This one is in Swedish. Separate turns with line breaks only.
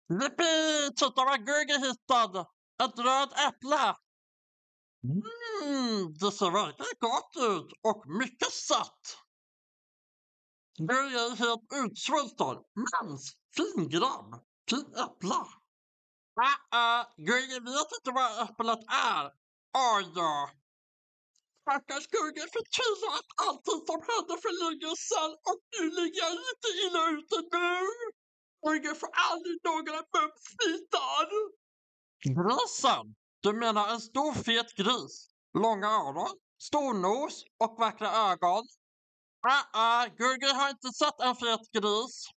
Jippi! Titta vad Gurgi hittade! Ett röd äpple! Det ser verkligen gott ut och mycket sött. Gurgi är helt utsvulten. Men fin grabb. Fin äpple. Gurgi vet inte vad äpplet är. Oj då. Stackars Gurgi förtvivlar allting som hände för länge sedan och nu ligger jag lite illa ute nu. Gurgi får aldrig några mumsbitar. Grisen? Du menar en stor fet gris? Långa öron, stor nos och vackra ögon? Gurgi har inte sett en fet gris.